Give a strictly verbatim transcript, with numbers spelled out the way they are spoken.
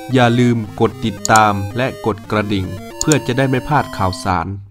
อย่าลืมกดติดตามและกดกระดิ่งเพื่อจะได้ไม่พลาดข่าวสาร